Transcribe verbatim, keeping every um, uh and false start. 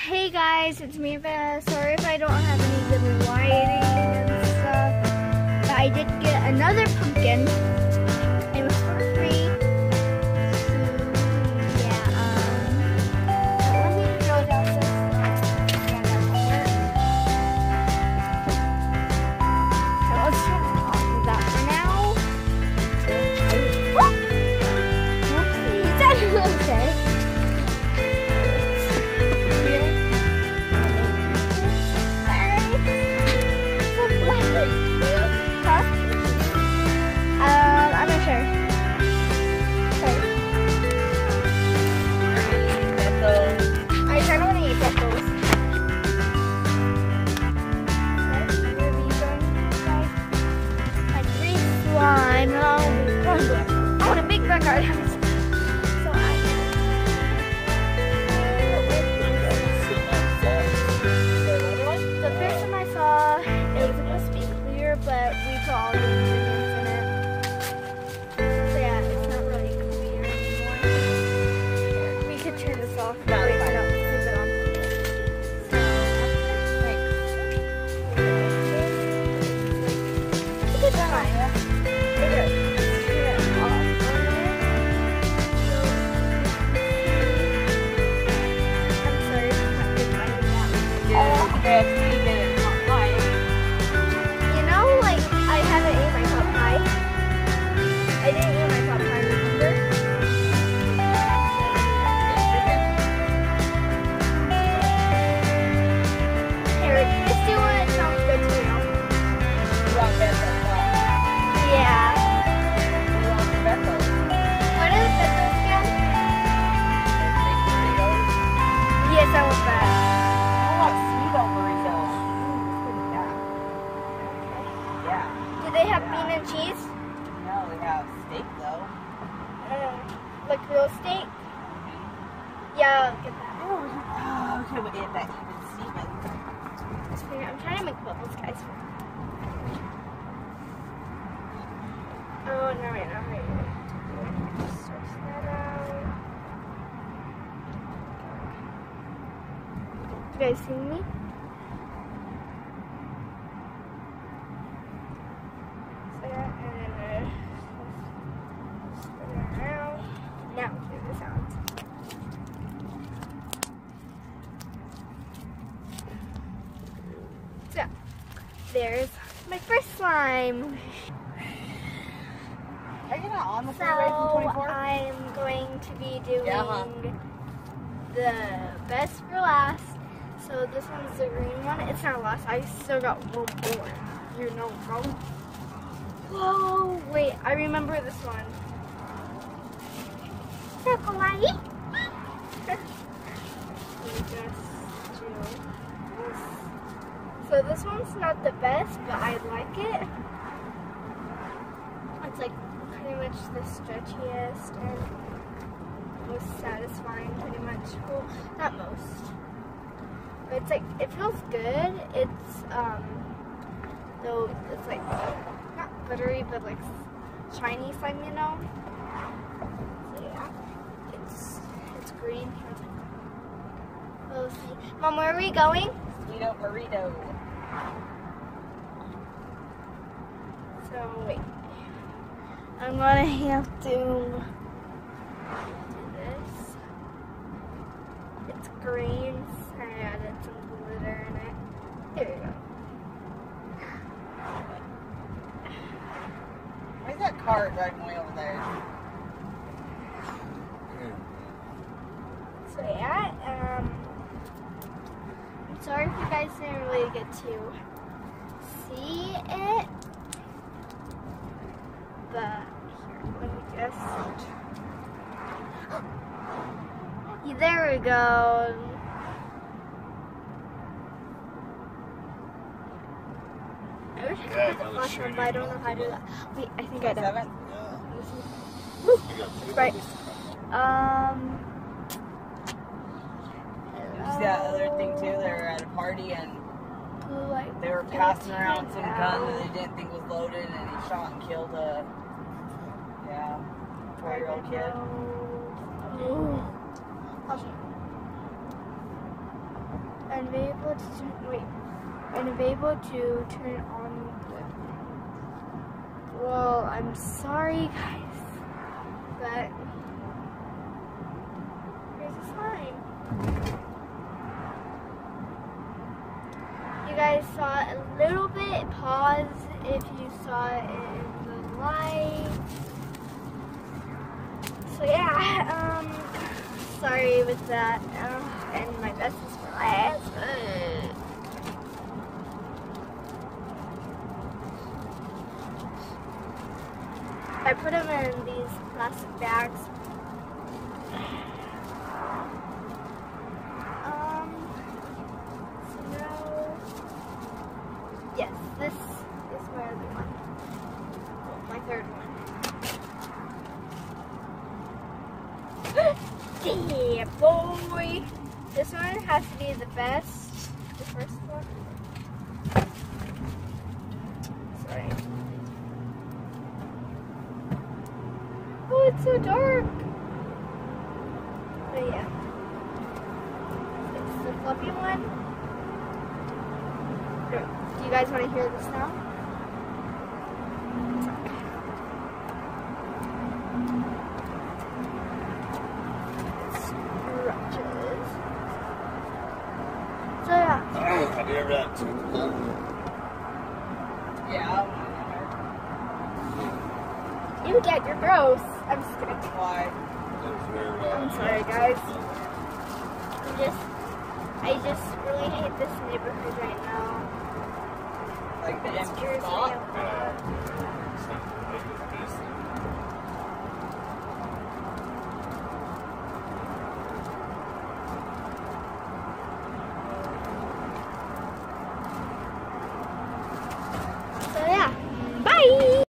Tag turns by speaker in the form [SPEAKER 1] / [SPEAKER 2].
[SPEAKER 1] Hey guys, it's me, Beth. Sorry if I don't have any good lighting and stuff, but I did get another pumpkin. It was for free. So, yeah, um, but let me throw down this. Yeah, that won't work. So let's turn off of that for now. Oh! Oopsie, that's okay. I want a big backyard house. So I the first one I saw, it was supposed to be clear, but we put all the ingredients in it. So yeah, it's not really clear anymore. We could turn this off. No, wait, I don't leave it on. It's a good time. It is. You know, like, I haven't ate my pot pie. I didn't eat my pot pie, remember? Here, let's do one that sounds good to you. You want Bethel? Yeah. You want the Bethel? What is Bethel again? Yes, I want that. Do they have bean and cheese?
[SPEAKER 2] No, they have steak though.
[SPEAKER 1] Uh, like real steak? Yeah, I'll get that.
[SPEAKER 2] Oh, okay, we'll get that even Steven.
[SPEAKER 1] I'm trying to make bubbles, guys. Oh, no, wait, no, wait. Stretch that out. You guys see me? Now, hear the sound. So, there's my first slime.
[SPEAKER 2] Are you not on the
[SPEAKER 1] So,
[SPEAKER 2] freeway from twenty-four?
[SPEAKER 1] I'm going to be doing
[SPEAKER 2] Yeah, huh?
[SPEAKER 1] the best for last. So, this one's the green one. It's not last. I still got one more. You know, bro. Whoa, wait, I remember this one. Kawaii. So this one's not the best, but I like it. It's like pretty much the stretchiest and most satisfying, pretty much. Well, not most, but it's like it feels good. It's um, though it's like not buttery, but like shiny slime, you know. Green. We'll see. Mom, where are we going?
[SPEAKER 2] Sweeto burrito.
[SPEAKER 1] So wait. I'm gonna have to do this. It's green. I added some glitter in it. Here we go.
[SPEAKER 2] Why's that car driving way over there?
[SPEAKER 1] So yeah, um, I'm sorry if you guys didn't really get to see it, but here, let me just, yeah, there we go. I wish I could put the flash on, but I don't know how to do that. Wait, I think I do.
[SPEAKER 2] Seven?
[SPEAKER 1] Woo! Right. Um.
[SPEAKER 2] There's that other thing too. They were at a party and they were passing around some gun that they didn't think was loaded, and he shot and killed a yeah four-year-old kid.
[SPEAKER 1] Ooh. unable to turn, wait, unable to turn on the. Well, I'm sorry, guys, but here's a sign. You guys saw it a little bit. Pause if you saw it in the light. So yeah, um, sorry with that. Uh, and my best is for last. But I put them in these plastic bags. Um, so now, yes, this is my other one. Well, my third one. Yeah, boy. This one has to be the best. The first one. Sorry. Oh, it's so dark. But yeah. It's the fluffy one. Do you guys want to hear this now? So yeah.
[SPEAKER 3] Have you ever had two?
[SPEAKER 2] Yeah.
[SPEAKER 1] You get, you're gross. I'm just kidding.
[SPEAKER 2] Why?
[SPEAKER 1] I'm sorry, guys. I just, I just really hate this neighborhood right now.
[SPEAKER 2] Like the
[SPEAKER 1] It
[SPEAKER 2] empty
[SPEAKER 1] scares me
[SPEAKER 2] spot?
[SPEAKER 1] a lot.